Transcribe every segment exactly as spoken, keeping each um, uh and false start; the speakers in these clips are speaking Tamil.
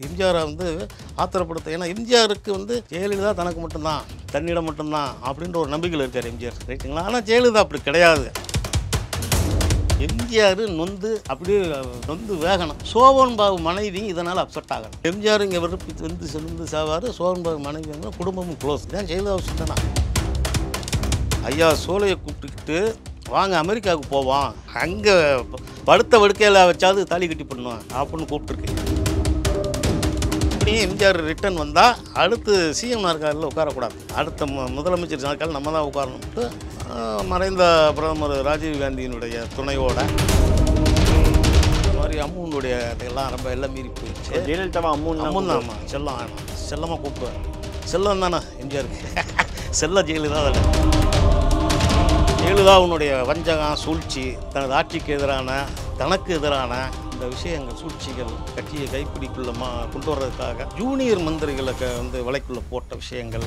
எம்ஜிஆரை வந்து ஆத்திரப்படுத்த, ஏன்னா எம்ஜிஆருக்கு வந்து ஜெயலலிதா தனக்கு மட்டும்தான், தன்னிடம் மட்டும்தான் அப்படின்ற ஒரு நம்பிக்கையில் இருக்கார் எம்ஜிஆர், ரைட்டுங்களா? ஆனால் ஜெயலலிதா அப்படி கிடையாது. எம்ஜிஆர் நொந்து அப்படியே நொந்து வேகணும். சோபன் பாபு மனைவி இதனால் அப்செட் ஆகணும். எம்ஜிஆர் இங்கே விருப்பி வந்து சென்று சாவார், சோபன் பாபு மனைவி வந்து குடும்பமும் க்ளோஸ். இதான் ஜெயலலிதா விஷயம் தான். ஐயா சோலையை கூப்பிட்டுக்கிட்டு வாங்க அமெரிக்காவுக்கு போவான், அங்கே படுத்த வடுக்கையில் வச்சாவது தாலி கட்டி பண்ணுவான் அப்படின்னு கூப்பிட்டுருக்கு. இப்படியும் எம்ஜிஆர் ரிட்டர்ன் வந்தால் அடுத்து சிஎம் நாற்காலில் உட்காரக்கூடாது, அடுத்த மு முதலமைச்சர் நாற்காலில் நம்ம தான் உட்காரணும்ட்டு மறைந்த பிரதமர் ராஜீவ்காந்தியினுடைய துணையோட இந்த மாதிரி அம்முனுடைய இதெல்லாம் ரொம்ப எல்லாம் மீறி போயிடுச்சு. ஜெயலலிதாவா அம்மூன் அம்முன் தான், ஆமாம், செல்லம் வேணாம், செல்லமாக கூப்பிடுவார். செல்லம் தானே எம்ஜிஆருக்கு, செல்ல ஜெயலலிதா தானே. ஜெயலலிதாவுடைய வஞ்சகம், சூழ்ச்சி, தனது ஆட்சிக்கு எதிரான, தனக்கு எதிரான இந்த விஷயங்கள், சூழ்ச்சிகள், கட்சியை கைப்பிடிக்குள்ள மா கொண்டு வர்றதுக்காக ஜூனியர் மந்திரிகளை க வந்து வலைக்குள்ளே போட்ட விஷயங்கள்.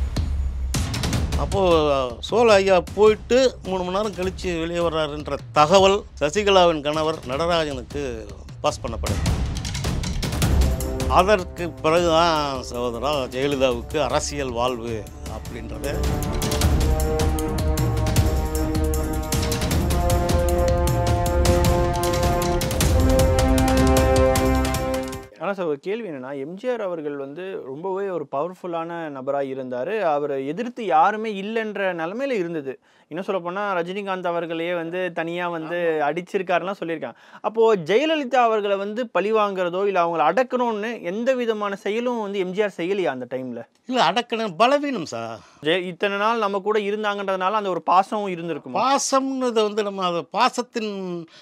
அப்போது சோழ ஐயா போயிட்டு மூணு மணி நேரம் கழித்து வெளியே வர்றாருன்ற தகவல் சசிகலாவின் கணவர் நடராஜனுக்கு பாஸ் பண்ணப்படுது. அதற்கு பிறகுதான் சகோதரா ஜெயலலிதாவுக்கு அரசியல் வாழ்வு அப்படின்றது. ஆனால் சார் ஒரு கேள்வி என்னென்னா, எம்ஜிஆர் அவர்கள் வந்து ரொம்பவே ஒரு பவர்ஃபுல்லான நபராக இருந்தார். அவரை எதிர்த்து யாருமே இல்லைன்ற நிலமையில இருந்தது. இன்னும் சொல்லப்போனால் ரஜினிகாந்த் அவர்களையே வந்து தனியாக வந்து அடிச்சிருக்காருலாம் சொல்லியிருக்காங்க. அப்போது ஜெயலலிதா அவர்களை வந்து பழி வாங்குறதோ இல்லை அவங்கள அடக்கணும்னு எந்த விதமான செயலும் வந்து எம்ஜிஆர் செய்யலையா அந்த டைமில்? இல்லை, அடக்கணும் பலவீனம் சார். ஜெய இத்தனை நாள் நம்ம கூட இருந்தாங்கன்றதுனால அந்த ஒரு பாசமும் இருந்திருக்கும். பாசம்ன்றது வந்து நம்ம அது பாசத்தின்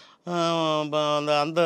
அந்த அந்த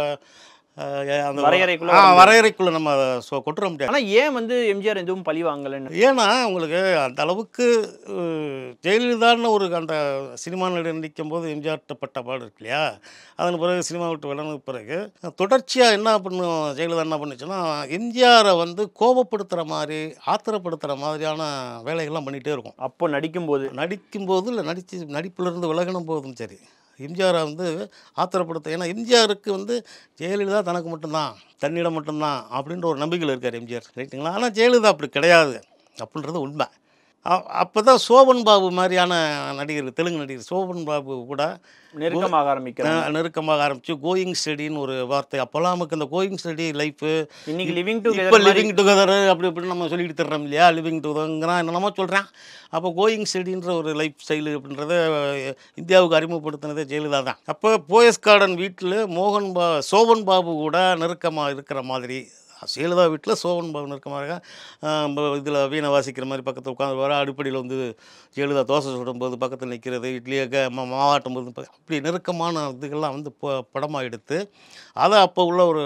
வரையறைக்குள்ள வரையறைக்குள்ள நம்ம கொட்டுற முடியாது. ஆனால் ஏன் வந்து எம்ஜிஆர் எதுவும் பழி வாங்கலைன்னு? ஏன்னா உங்களுக்கு அந்த அளவுக்கு ஜெயலலிதான்னு ஒரு அந்த சினிமா நடிக்கும் போது எம்ஜிஆர்கிட்ட பட்ட பாடு இருக்கு இல்லையா, அதன் பிறகு சினிமா விட்டு விளங்கின பிறகு தொடர்ச்சியாக என்ன பண்ணும் ஜெயலலிதா என்ன பண்ணுச்சுன்னா, எம்ஜிஆரை வந்து கோபப்படுத்துகிற மாதிரி, ஆத்திரப்படுத்துகிற மாதிரியான வேலைகள்லாம் பண்ணிகிட்டே இருக்கும். அப்போ நடிக்கும்போது நடிக்கும்போது இல்லை நடித்து நடிப்பிலிருந்து விலகணும் போதும் சரி, எம்ஜிஆரை வந்து ஆத்திரப்படுத்த, ஏன்னா எம்ஜிஆருக்கு வந்து ஜெயலலிதா தனக்கு மட்டும்தான், தன்னிடம் மட்டும்தான் அப்படின்ற ஒரு நம்பிக்கையில் இருக்கார் எம்ஜிஆர், ரைட்டுங்களா? ஆனால் ஜெயலலிதா அப்படி கிடையாது அப்படின்றது உண்மை. அப்போ தான் சோபன் பாபு மாதிரியான நடிகர், தெலுங்கு நடிகர் சோபன் பாபு கூட நெருக்கமாக ஆரம்பிக்கிறாங்க. நெருக்கமாக ஆரம்பிச்சு கோயிங் ஸ்டடின்னு ஒரு வார்த்தை, அப்போல்லாம் நமக்கு இந்த கோயிங் ஸ்டடி லைஃபு, இன்னைக்கு லிவிங் டுகெதர், இப்போ லிவிங் டுகெதர் அப்படி இப்படின்னு நம்ம சொல்லிட்டு தர்றோம் இல்லையா, லிவிங் டுகெதர்ங்கிறான் என்னென்னமோ சொல்கிறேன். அப்போ கோயிங் ஸ்டடின்ற ஒரு லைஃப் ஸ்டைலு அப்படின்றத இந்தியாவுக்கு அறிமுகப்படுத்தினதே ஜெயலலிதா தான். அப்போ போயஸ் கார்டன் வீட்டில் மோகன் பா சோபன் பாபு கூட நெருக்கமாக இருக்கிற மாதிரி, ஜெயலலிதா வீட்டில் சோபன் பாபு நெருக்கமாக இதில் வீணை வாசிக்கிற மாதிரி பக்கத்தில் உட்காந்து வர, அடிப்படையில் வந்து ஜெயலலிதா தோசை சுடும்போது பக்கத்தில் நிற்கிறது, இட்லியாக மாவாட்டும் போது அப்படி நெருக்கமான இதுகள்லாம் வந்து படமாக எடுத்து அதை அப்போ உள்ள ஒரு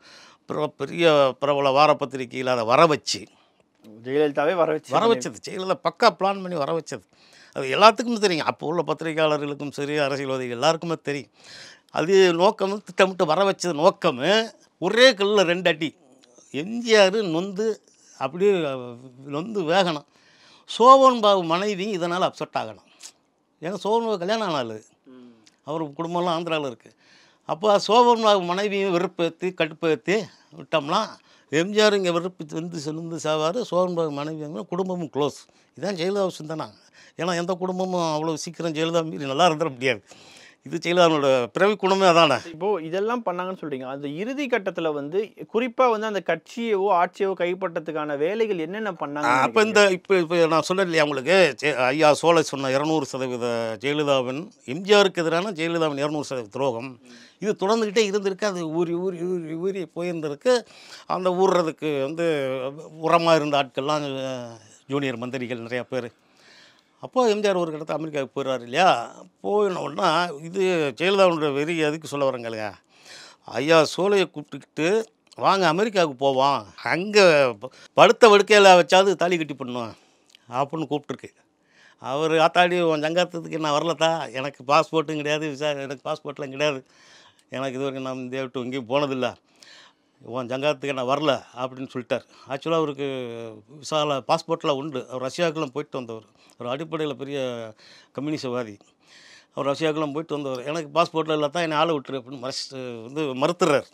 பெரிய பிரபல வார பத்திரிகையில் அதை வர வச்சு ஜெயலலிதாவே வர வச்சு வர வச்சது ஜெயலலிதா பக்கா பிளான் பண்ணி வர வச்சது. அது எல்லாத்துக்குமே தெரியும், அப்போ உள்ள பத்திரிகையாளர்களுக்கும் சரி, அரசியல்வாதிகள் எல்லாருக்குமே தெரியும். அது நோக்கம் திட்டமிட்டு வர வச்சது நோக்கம் ஒரே கல்லில் ரெண்டு அடி. எம்ஜிஆர் நொந்து அப்படியே நொந்து வேகணும். சோபன் பாபு மனைவி இதனால் அப்செட் ஆகணும். ஏன்னா சோபன் பாபு கல்யாணம் ஆனாள், அவர் குடும்பம்லாம் ஆந்திராவில் இருக்குது. அப்போ சோபன் பாபு மனைவியும் வெறுப்பேற்றி கடுப்பேற்றி விட்டோம்னா எம்ஜிஆர் இங்கே வெறுப்பு வந்து சென்று சாவார், சோபன் பாபு மனைவி குடும்பமும் க்ளோஸ். இதுதான் ஜெயலலிதா விஷயம் தானே. ஏன்னா எந்த குடும்பமும் அவ்வளோ சீக்கிரம் ஜெயலலிதா மீறி நல்லா இருந்துட முடியாது. இது ஜெயலலிதாவோட பிறவி குணமே அதானே. இப்போது இதெல்லாம் பண்ணாங்கன்னு சொல்கிறீங்க, அந்த இறுதி கட்டத்தில் வந்து குறிப்பாக வந்து அந்த கட்சியவோ ஆட்சியவோ கைப்பற்றத்துக்கான வேலைகள் என்னென்ன பண்ணாங்க? அப்போ இந்த இப்போ இப்போ நான் சொன்னேன் இல்லையா உங்களுக்கு, ஐயா சோலை சொன்ன இரநூறு சதவீத ஜெயலலிதாவின் எம்ஜிஆருக்கு எதிரான ஜெயலலிதாவின் இரநூறு சதவீத துரோகம் இது தொடர்ந்துக்கிட்டே இருந்திருக்கு. அது ஊறி ஊறி ஊறி ஊறி போயிருந்திருக்கு. அந்த ஊறுறதுக்கு வந்து உரமாக இருந்த ஆட்கள்லாம் ஜூனியர் மந்திரிகள் நிறையா பேர். அப்போது எம்ஜிஆர் ஒரு இடத்துல அமெரிக்காவுக்கு போயிடுறாரு இல்லையா, போயினோன்னா இது ஜெயலலிதாவுடைய வெறி எதுக்கு சொல்ல வரங்க, ஐயா சோலையை கூப்பிட்டுக்கிட்டு வாங்க அமெரிக்காவுக்கு போவான், அங்கே படுத்த வடுக்கையில் வச்சாவது தாலி கட்டி பண்ணுவான் அப்படின்னு கூப்பிட்டுருக்கு. அவர் ஆத்தாடி உன் சங்காத்தத்துக்கு நான் வரலத்தா, எனக்கு பாஸ்போர்ட்டும் கிடையாது, விசா எனக்கு பாஸ்போர்ட்லாம் கிடையாது, எனக்கு இது வரைக்கும் நான் இந்தியா விட்டு எங்கேயும் போனதில்லை, உன் ஜங்காத்துக்கு நான் வரல அப்படின்னு சொல்லிட்டார். ஆக்சுவலாக அவருக்கு விசாவில் பாஸ்போர்ட்லாம் உண்டு, அவர் ரஷ்யாவுக்கெல்லாம் போயிட்டு வந்தவர், ஒரு அடிப்படையில் பெரிய கம்யூனிஸ்டவாதி, அவர் ரஷ்யாவுக்கெல்லாம் போயிட்டு வந்தவர். எனக்கு பாஸ்போர்ட்டில் இல்லை தான் என்னை ஆளை விட்டுரு அப்படின்னு மறைச்சிட்டு வந்து மறுத்துறார்.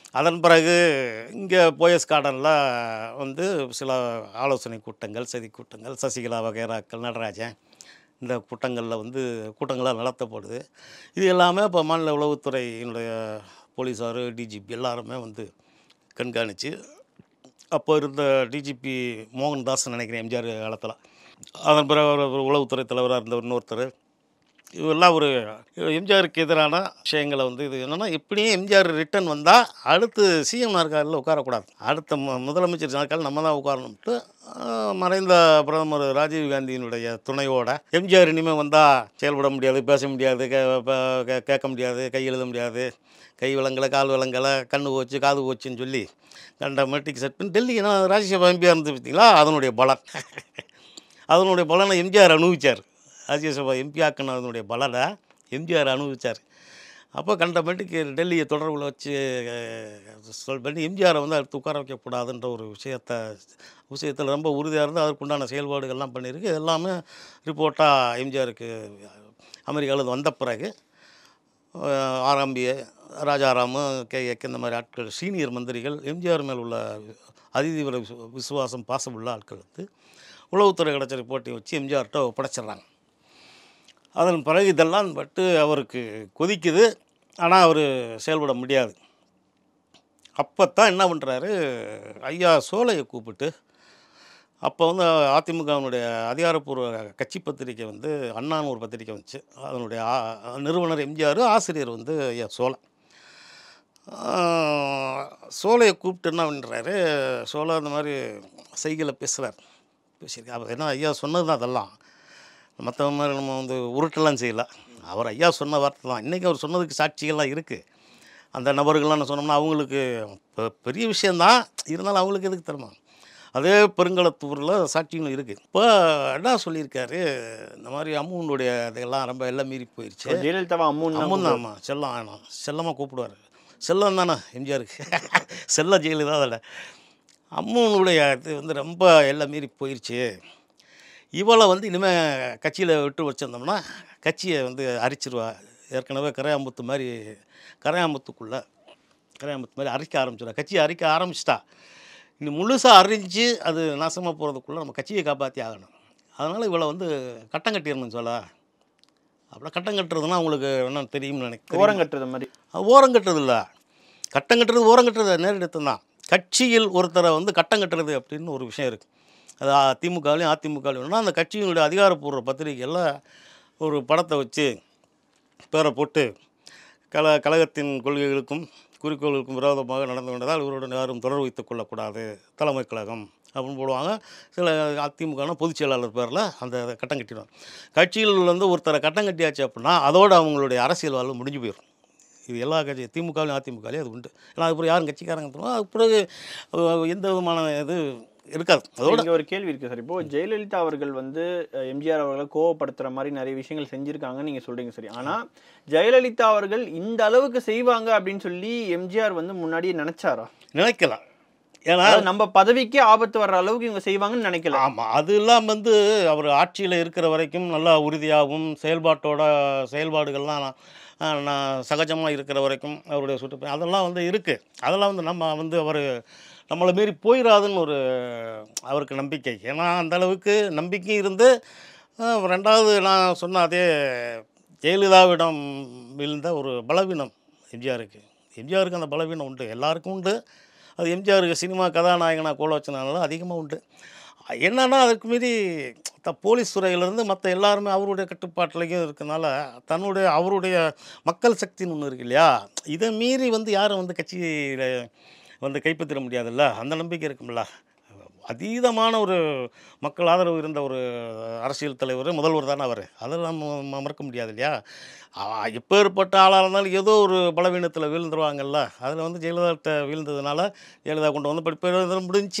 அதன் பிறகு இங்கே போயஸ் கார்டனில் வந்து சில ஆலோசனை கூட்டங்கள், செய்தி கூட்டங்கள், சசிகலா வகைராக்கள், நடராஜன் இந்த கூட்டங்களில் வந்து கூட்டங்களாக நடத்தப்படுது. இது எல்லாமே இப்போ மாநில உளவுத்துறையினுடைய போலீஸார், டிஜிபி எல்லாருமே வந்து கண்காணித்து, அப்போ இருந்த டிஜிபி மோகன்தாஸ் நினைக்கிறேன் எம்ஜிஆர் காலத்தில், அதன் பிறகு அவர் உளவுத்துறை தலைவராக இருந்தவர் இன்னொருத்தர், இவெல்லாம் ஒரு எம்ஜிஆருக்கு எதிரான விஷயங்களை வந்து இது என்னென்னா, எப்படியும் எம்ஜிஆர் ரிட்டன் வந்தால் அடுத்து சிஎம் நாற்காலியில் உட்காரக்கூடாது, அடுத்த மு முதலமைச்சர் நாற்காலில் நம்ம தான் உட்காரணும்ட்டு மறைந்த பிரதமர் ராஜீவ் காந்தியினுடைய துணையோட எம்ஜிஆர் இனிமேல் வந்தால் செயல்பட முடியாது, பேச முடியாது, கே கேட்க முடியாது, கை எழுத முடியாது, கை விலங்கலை, கால் விலங்கலை, கண்ணு போச்சு, காது போச்சுன்னு சொல்லி கண்ட மெட்ரிக் செட் பண்ணி டெல்லி ஏன்னா ராஜ்யசபா எம்பியாக இருந்து பார்த்தீங்களா, அதனுடைய பலன் அதனுடைய பலனை எம்ஜிஆர் அனுபவித்தார். ராஜ்யசபா எம்பி ஆக்கினதனுடைய பலனை எம்ஜிஆர் அனுபவித்தார். அப்போ கண்டமேட்டுக்கு டெல்லியை தொடர்பில் வச்சு சொல் பண்ணி எம்ஜிஆரை வந்து அடுத்து உட்கார வைக்கக்கூடாதுன்ற ஒரு விஷயத்தை விஷயத்தில் ரொம்ப உறுதியாக இருந்து அதற்குண்டான செயல்பாடுகள்லாம் பண்ணியிருக்கு. எல்லாமே ரிப்போர்ட்டாக எம்ஜிஆருக்கு அமெரிக்காவில் வந்த பிறகு ஆரம்பிய ராஜாராமு, கே எக் இந்த மாதிரி ஆட்கள் சீனியர் மந்திரிகள் எம்ஜிஆர் மேல் உள்ள அதிதீவிர விசு விசுவாசம் பாசமுள்ள ஆட்கள் வந்து உளவுத்துறை கிடச்ச ரிப்போர்ட்டை வச்சு எம்ஜிஆர்கிட்ட ஒப்படைச்சிட்றாங்க. அதன் பிறகு இதெல்லாம் பட்டு அவருக்கு கொதிக்குது, ஆனால் அவர் செயல்பட முடியாது. அப்போ தான் என்ன பண்ணுறாரு, ஐயா சோலையை கூப்பிட்டு, அப்போ வந்து அதிமுகவினுடைய அதிகாரப்பூர்வ கட்சி பத்திரிக்கை வந்து அண்ணான்னு ஒரு பத்திரிக்கை வந்துச்சு, அதனுடைய நிறுவனர் எம்ஜிஆர், ஆசிரியர் வந்து ஐயா சோலை. சோலையை கூப்பிட்டு என்ன பண்ணுறாரு, சோலை அந்த மாதிரி செய்களை பேசுகிறார். பேசியிருக்கேன் அவர் என்ன ஐயா சொன்னது தான் அதெல்லாம், மற்ற மாதிரி நம்ம வந்து உருட்டெல்லாம் செய்யலை, அவர் ஐயா சொன்ன வார்த்தை தான். இன்றைக்கி அவர் சொன்னதுக்கு சாட்சிகள்லாம் இருக்குது. அந்த நபர்கள்லாம் நான் சொன்னோம்னா அவங்களுக்கு இப்போ பெரிய விஷயந்தான், இருந்தாலும் அவங்களுக்கு எதுக்கு தருமா, அதே பெருங்களத்தூரில் சாட்சிகளும் இருக்குது. இப்போ என்ன சொல்லியிருக்காரு, இந்த மாதிரி அம்முனுடைய இதெல்லாம் ரொம்ப எல்லாம் மீறி போயிடுச்சு. ஜெயலலிதாவா அம்மூன் அம்முன் தான், ஆமாம் செல்லம், ஆனால் செல்லமாக கூப்பிடுவார், செல்லம் தானே எம்ஜிஆருக்கு செல்ல ஜெயலலிதா அதில். அம்முனுடைய இது வந்து ரொம்ப எல்லாம் மீறி போயிடுச்சு, இவளை வந்து இனிமேல் கட்சியில் விட்டு வச்சுருந்தோம்னா கட்சியை வந்து அரிச்சிருவா, ஏற்கனவே கரையாம்புத்து மாதிரி கரையாம்புத்துக்குள்ளே கரையாம்புத்து மாதிரி அரிக்க ஆரம்பிச்சிடுவா, கட்சியை அரிக்க ஆரம்பிச்சிட்டா, இன்னும் முழுசாக அரிஞ்சு அது நாசமாக போகிறதுக்குள்ளே நம்ம கட்சியை காப்பாற்றி ஆகணும், அதனால் இவளை வந்து கட்டம் கட்டிடணும்னு சொல்ல. அப்புறம் கட்டம் கட்டுறதுன்னா அவங்களுக்கு என்ன தெரியும்னு நினைக்கிறேன், ஓரம் கட்டுறது மாதிரி. ஓரம் கட்டுறது இல்லை, கட்டம் கட்டுறது ஓரம் கட்டுறது நேரடித்து தான். கட்சியில் ஒருத்தரை வந்து கட்டம் கட்டுறது அப்படின்னு ஒரு விஷயம் இருக்குது, அது திமுகவிலையும் அதிமுகவிலையும். அந்த கட்சியினுடைய அதிகாரப்பூர்வ பத்திரிகையில் ஒரு படத்தை வச்சு பேரை போட்டு கல கழகத்தின் கொள்கைகளுக்கும் குறிக்கோளுக்கும் விரோதமாக நடந்து கொண்டதால் இவருடன் யாரும் தொடர்பு வைத்துக் கொள்ளக்கூடாது, தலைமை கழகம் அப்படின்னு போடுவாங்க. சில அதிமுகனா பொதுச் செயலாளர் பேரில் அந்த கட்டம் கட்டிடுவாங்க. கட்சியில் வந்து ஒருத்தரை கட்டம் கட்டியாச்சு அப்படின்னா அதோடு அவங்களுடைய அரசியல் வாழ்வு முடிஞ்சு போயிடும். இது எல்லா கட்சி திமுகவிலையும் அதிமுகலையும் அது உண்டு. ஏன்னா அதுக்கப்புறம் யாரும் கட்சிக்காரங்க தருவோம், அதுக்கு பிறகு எந்த விதமான இது இருக்காது. அதோட இங்கே ஒரு கேள்வி இருக்குது சார், இப்போது ஜெயலலிதா அவர்கள் வந்து எம்ஜிஆர் அவர்களை கோவப்படுத்துகிற மாதிரி நிறைய விஷயங்கள் செஞ்சுருக்காங்கன்னு நீங்கள் சொல்கிறீங்க சரி, ஆனால் ஜெயலலிதா அவர்கள் இந்த அளவுக்கு செய்வாங்க அப்படின்னு சொல்லி எம்ஜிஆர் வந்து முன்னாடியே நினச்சாரா? நினைக்கலாம், ஏன்னா நம்ம பதவிக்கே ஆபத்து வர்ற அளவுக்கு இவங்க செய்வாங்கன்னு நினைக்கல. ஆமாம், அதெல்லாம் வந்து அவர் ஆட்சியில் இருக்கிற வரைக்கும் நல்லா உறுதியாகவும் செயல்பாட்டோட செயல்பாடுகள்லாம் நான் சகஜமாக இருக்கிற வரைக்கும் அவருடைய சுற்று அதெல்லாம் வந்து இருக்குது. அதெல்லாம் வந்து நம்ம வந்து அவர் நம்மளை மீறி போயிடாதுன்னு ஒரு அவருக்கு நம்பிக்கை. ஏன்னா அந்தளவுக்கு நம்பிக்கை இருந்து ரெண்டாவது நான் சொன்ன அதே ஜெயலலிதாவிடம் விழுந்த ஒரு பலவீனம் எம்ஜிஆருக்கு. எம்ஜிஆருக்கு அந்த பலவீனம் உண்டு, எல்லாருக்கும் உண்டு. அது எம்ஜிஆருக்கு சினிமா கதாநாயகனாக கோல வச்சனால அதிகமாக உண்டு. என்னன்னா அதுக்கு மீறி த போலீஸ் துறையிலேருந்து மற்ற எல்லாருமே அவருடைய கட்டுப்பாட்டிலையும் இருக்கனால தன்னுடைய அவருடைய மக்கள் சக்தின்னு ஒன்று இருக்கு இல்லையா, இதை மீறி வந்து யாரும் வந்து கட்சியில் வந்து கைப்பற்றிட முடியாதுல்ல, அந்த நம்பிக்கை இருக்கும்ல. அதீதமான ஒரு மக்கள் ஆதரவு இருந்த ஒரு அரசியல் தலைவர் முதல்வர் தானே அவர், அதை நம்ம மறக்க முடியாது இல்லையா. எப்போ ஏற்பட்ட ஆளாக இருந்தாலும் ஏதோ ஒரு பலவீனத்தில் வீழ்ந்துருவாங்கல்ல, அதில் வந்து ஜெயலலிதாட்ட வீழ்ந்ததுனால ஜெயலலிதா கொண்டு வந்து படிப்பு முடிஞ்சு.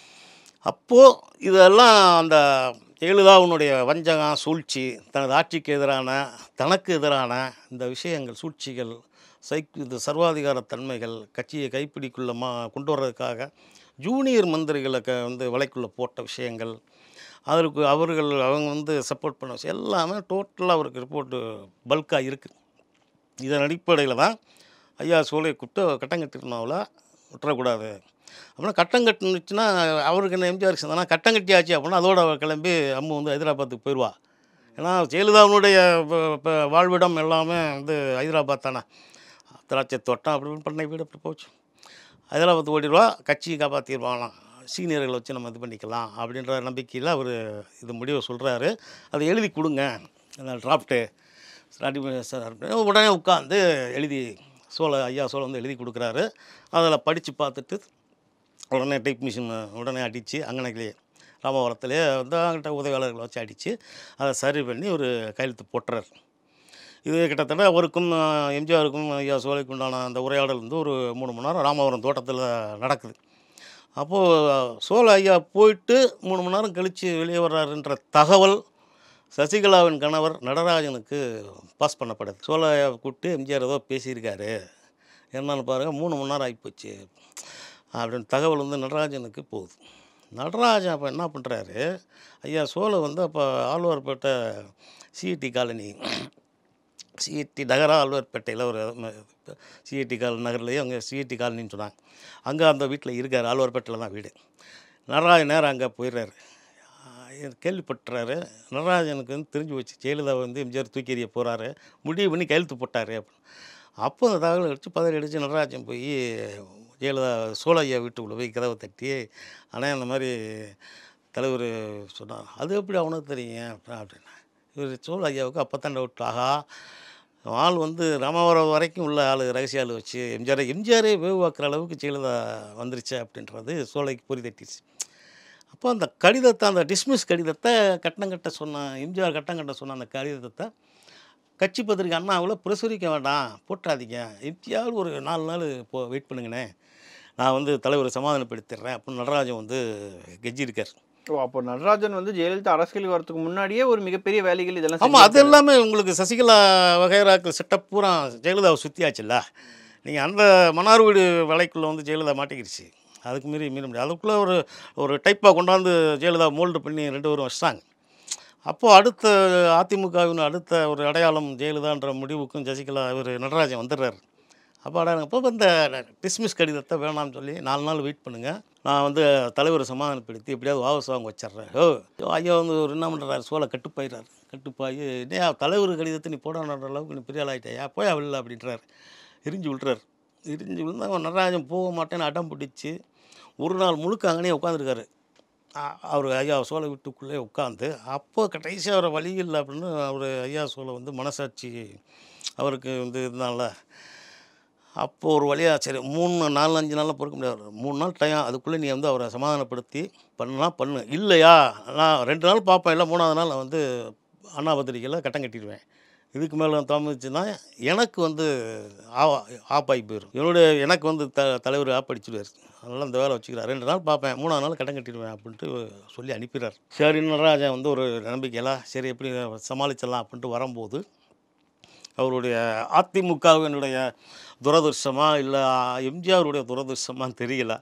அப்போது இதெல்லாம் அந்த ஜெயலலிதாவுடைய வஞ்சகம், சூழ்ச்சி, தனது ஆட்சிக்கு எதிரான தனக்கு எதிரான இந்த விஷயங்கள், சூழ்ச்சிகள், சைக்கு இந்த சர்வாதிகாரத்தன்மைகள், கட்சியை கைப்பிடிக்குள்ள மா கொண்டு வர்றதுக்காக ஜூனியர் மந்திரிகளை க வந்து வலைக்குள்ளே போட்ட விஷயங்கள், அதற்கு அவர்கள் அவங்க வந்து சப்போர்ட் பண்ண விஷயம் எல்லாமே டோட்டலாக அவருக்கு ரிப்போர்ட்டு பல்காக இருக்குது. இதன் அடிப்படையில் தான் ஐயா சோலையை கூப்பிட்டு கட்டம் கட்டிருந்தாவில் விட்டுறக்கூடாது அப்படின்னா கட்டம் கட்டுனுச்சுன்னா அவருக்கு என்ன எம்ஜிஆர் சேர்ந்தானா கட்டம் கட்டியாச்சு அப்படின்னா அதோட கிளம்பி அம்மு வந்து ஹைதராபாத்துக்கு போயிடுவா. ஏன்னா ஜெயலலிதாவுடைய இப்போ வாழ்விடம் எல்லாமே வந்து ஹைதராபாத் தானே, திராட்சை தோட்டம் அப்படி பண்ண வீடு அப்படி போச்சு. ஹைதராபாத் ஓடிடுவா, கட்சியை காப்பாற்றிடுவாங்களாம், சீனியர்களை வச்சு நம்ம இது பண்ணிக்கலாம் அப்படின்ற நம்பிக்கையில் அவர் இது முடிவை சொல்கிறாரு. அதை எழுதி கொடுங்க அந்த டிராஃப்ட்டு உடனே உட்காந்து எழுதி சோலை ஐயா சோலை வந்து எழுதி கொடுக்குறாரு. அதில் படித்து பார்த்துட்டு உடனே டைப் மிஷின் உடனே அடித்து அங்கனைக்கிலேயே ராமபுரத்துலேயே வந்து அங்கிட்ட உதவியாளர்களை வச்சு அடித்து அதை சரி பண்ணி ஒரு கையெழுத்து போட்டுறாரு. இது கிட்டத்தட்ட அவருக்கும் எம்ஜிஆருக்கும் ஐயா சோலைக்கு உண்டான அந்த உரையாடல் வந்து ஒரு மூணு மணி நேரம் ராமபுரம் தோட்டத்தில் நடக்குது. அப்போது சோலை ஐயா போயிட்டு மூணு மணி நேரம் கழித்து வெளியே வர்றாருன்ற தகவல் சசிகலாவின் கணவர் நடராஜனுக்கு பாஸ் பண்ணப்படுது. சோலை ஐயா கூப்பிட்டு எம்ஜிஆர் ஏதோ பேசியிருக்காரு என்னன்னு பாருங்கள், மூணு மணி நேரம் ஆகிப்போச்சு அப்படின்னு தகவல் வந்து நடராஜனுக்கு போகுது. நடராஜன் அப்போ என்ன பண்ணுறாரு, ஐயா சோலை வந்து அப்போ ஆழ்வார்பேட்டை சிஇடி காலனி சிஇடி நகரா ஆழ்வார்பேட்டையில் ஒரு சிஇடி கால நகர்லேயே அங்கே சிஇடி காலனின்னு சொன்னாங்க. அங்கே அந்த வீட்டில் இருக்கார், ஆழ்வார்பேட்டையில் தான் வீடு. நடராஜன் நேரம் அங்கே போயிடுறாரு. கேள்விப்பட்டுறாரு, நடராஜனுக்கு வந்து தெரிஞ்சு வச்சு ஜெயலலிதா வந்து எம்ஜிஆர் தூக்கி எறிய போகிறாரு, முடிவு பண்ணி கையெழுத்து போட்டார் அப்படின்னு. அப்போ அந்த தகவல் அடித்து பதறி அடித்து நடராஜன் போய் ஜெயலலிதா சோலையா வீட்டுக்குள்ளே போய் கதவை தட்டி, ஆனால் அந்த மாதிரி தலைவர் சொன்னார். அது எப்படி அவனுக்கு தெரியும் அப்படின்னா, இவர் சோலை ஐயாவுக்கு அப்போ தான் டவுட், ஆகா ஆள் வந்து ராமவரம் வரைக்கும் உள்ள ஆள் ரகசிய ஆள் வச்சு எம்ஜிஆரை எம்ஜிஆரே வேவாக்குற அளவுக்கு ஜெயலலிதா வந்துருச்சு அப்படின்றது சோலைக்கு பொறி தட்டிடுச்சு. அப்போ அந்த கடிதத்தை அந்த டிஸ்மிஸ் கடிதத்தை கட்டணம் கட்ட சொன்ன எம்ஜிஆர் கட்டம் கட்ட சொன்ன அந்த கடிதத்தை கட்சி பத்திரிக்கை அண்ணாவில் பிரசுரிக்க வேண்டாம், போட்டாதீங்க, எப்படியாவது ஒரு நாலு நாள் இப்போ வெயிட் பண்ணுங்கண்ணே, நான் வந்து தலைவரை சமாதானப்படுத்திடுறேன் அப்படின்னு நடராஜன் வந்து கெஞ்சிருக்கார். ஓ, அப்போ நடராஜன் வந்து ஜெயலலிதா அரசியலுக்கு வரதுக்கு முன்னாடியே ஒரு மிகப்பெரிய வேலைகள் இதெல்லாம். ஆமாம், அது எல்லாமே உங்களுக்கு சசிகலா வகைராக்கள் செட்டப் பூரா ஜெயலலிதாவை சுற்றியாச்சுல்ல. நீங்கள் அந்த மன்னார் வீடு வலைக்குள்ளே வந்து ஜெயலலிதா மாட்டிக்கிடுச்சு, அதுக்கு மீறி மீற முடியாது. அதுக்குள்ளே ஒரு ஒரு டைப்பாக கொண்டாந்து ஜெயலலிதா மோல்டு பண்ணி ரெண்டு பேரும் வச்சிட்டாங்க. அப்போது அடுத்த அதிமுகவின் அடுத்த ஒரு அடையாளம் ஜெயலலிதான்ற முடிவுக்கும் சசிகலா இவர் நடராஜன் வந்துடுறாரு. அப்போ அப்போ இந்த டிஸ்மிஸ் கடிதத்தை வேணாம்னு சொல்லி நாலு நாள் வெயிட் பண்ணுங்கள், நான் வந்து தலைவரை சமாதானப்படுத்தி எப்படியாவது வாபஸ் வாங்க வச்சிட்றேன். ஓ ஐயா வந்து ஒரு என்ன பண்ணுறாரு, சோலை கட்டுப்பாயிறாரு. கட்டுப்பாயி இல்லையா தலைவர் கடிதத்தை நீ போடான்ற அளவுக்கு நீ பெரிய ஆள் ஆகிட்டாயா, போயா வில்ல அப்படின்றாரு. எரிஞ்சு விட்டுறாரு. எரிஞ்சு விழுந்து அவன் நடராஜன் போக மாட்டேன்னு அடம் பிடிச்சி ஒரு நாள் முழுக்க அங்கனே உட்காந்துருக்காரு. அவர் ஐயா சோலை வீட்டுக்குள்ளே உட்காந்து அப்போ கடைசியாக அவரை வழி இல்லை அப்படின்னு அவர் ஐயா சோலை வந்து மனசாட்சி அவருக்கு வந்து இருந்தால அப்போது ஒரு வழியாக சரி மூணு நாலு அஞ்சு நாளில் பொறுக்க முடியாது, மூணு நாள் டைம், அதுக்குள்ளே நீ வந்து அவரை சமாதானப்படுத்தி பண்ணா பண்ணு, இல்லையா நான் ரெண்டு நாள் பார்ப்பேன், இல்லை மூணாவது நாள் நான் வந்து அண்ணா பத்திரிக்கையில் கட்டம் கட்டிடுவேன், இதுக்கு மேலே தாமதிச்சுன்னா எனக்கு வந்து ஆ ஆப்பாகி போயிடும், என்னுடைய எனக்கு வந்து த தலைவர் ஆப்படிச்சுடுவார், அதனால் அந்த வேலை வச்சுக்கிறார், ரெண்டு நாள் பார்ப்பேன், மூணாவது நாள் கட்டம் கட்டிடுவேன் அப்படின்ட்டு சொல்லி அனுப்பிடுறார். சரி நடராஜன் வந்து ஒரு நம்பிக்கையெல்லாம் சரி எப்படி சமாளிச்சிடலாம் அப்படின்ட்டு வரும்போது அவருடைய அதிமுகவினுடைய துரதிருஷ்டமா இல்லை எம்ஜிஆருடைய துரதிருஷ்டமான்னு தெரியல,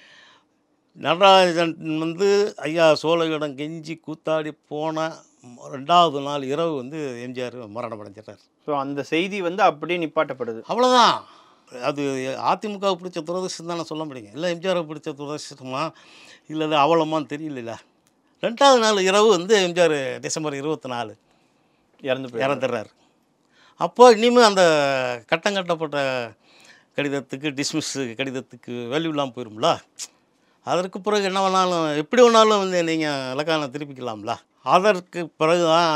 நடராஜன் வந்து ஐயா சோலையிடம் கெஞ்சி கூத்தாடி போன ரெண்டாவது நாள் இரவு வந்து எம்ஜிஆர் மரணம் அடைஞ்சிட்டார். ஸோ அந்த செய்தி வந்து அப்படியே நிப்பாட்டப்படுது, அவ்வளோதான். அது அதிமுகவுக்கு பிடிச்ச துரதிருஷ்டம் தானே சொல்ல முடியுங்க, இல்லை எம்ஜிஆருக்கு பிடிச்ச துரதிருஷ்டமா இல்லை அவலமான்னு தெரியல. ரெண்டாவது நாள் இரவு வந்து எம்ஜிஆர் டிசம்பர் இருபத்தி நாலு இறந்து இறந்துடுறாரு. அப்போ இனிமேல் அந்த கட்டம் கட்டப்பட்ட கடிதத்துக்கு டிஸ்மிஸ் கடிதத்துக்கு வேல்யூ இல்லாமல் போயிடும்ல, அதற்கு பிறகு என்ன வேணாலும் எப்படி வேணாலும் வந்து நீங்கள் இலக்கான திருப்பிக்கலாம்ல. அதற்கு பிறகு தான்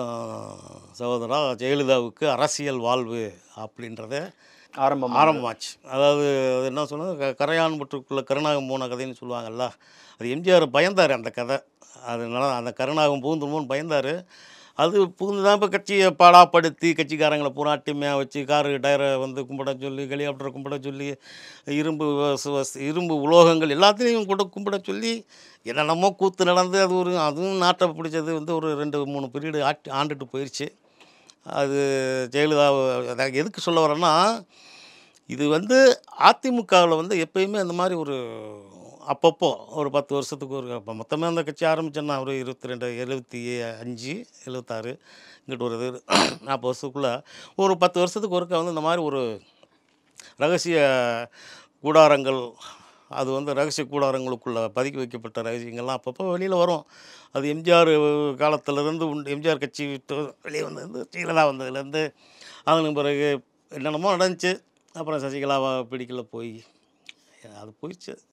சகோதரா ஜெயலலிதாவுக்கு அரசியல் வாழ்வு அப்படின்றத ஆரம்பம் ஆரம்பமாச்சு. அதாவது அது என்ன சொல்லுங்கள், க கரையான் புற்றுக்குள்ளே கருணாகம் போன கதைன்னு சொல்லுவாங்கள்ல, அது எம்ஜிஆர் பயந்தார் அந்த கதை, அதனால அந்த கருணாகம் புகுந்துருமோன்னு பயந்தார். அது புகுந்து தான் இப்போ கட்சியை பாடாப்படுத்தி கட்சிக்காரங்களை பூராட்டிமையாக வச்சு காரு டயரை வந்து கும்பிட சொல்லி ஹெலிகாப்டரை கும்பிட சொல்லி இரும்பு இரும்பு உலோகங்கள் எல்லாத்தையும் கூட கும்பிட சொல்லி என்னென்னமோ கூத்து நடந்து அது ஒரு அதுவும் நாட்டை பிடிச்சது வந்து ஒரு ரெண்டு மூணு பீரியடு ஆட்டி ஆண்டுட்டு போயிடுச்சு. அது ஜெயலலிதா அதாவது எதுக்கு சொல்ல வரேன்னா, இது வந்து அதிமுகவில் வந்து எப்பயுமே அந்த மாதிரி ஒரு அப்பப்போ ஒரு பத்து வருஷத்துக்கு ஒரு இப்போ மொத்தமே அந்த கட்சி ஆரம்பிச்சேன்னா ஒரு இருபத்தி ரெண்டு எழுபத்தி அஞ்சு எழுபத்தாறு இங்கிட்டு ஒரு இது நாற்பது வருஷத்துக்குள்ளே ஒரு பத்து வருஷத்துக்கு ஒருக்க வந்து இந்த மாதிரி ஒரு ரகசிய கூடாரங்கள், அது வந்து ரகசிய கூடாரங்களுக்குள்ளே பதுக்கி வைக்கப்பட்ட ரகசியங்கள்லாம் அப்பப்போ வெளியில் வரும். அது எம்ஜிஆர் காலத்திலேருந்து உண்டு. எம்ஜிஆர் கட்சி விட்டு வெளியே வந்தது, ஜெயலலிதா வந்ததுலேருந்து அதன் பிறகு என்னென்னமோ நடந்துச்சு. அப்புறம் சசிகலாவை பிடிக்கல, போய் அது போயிடுச்சு.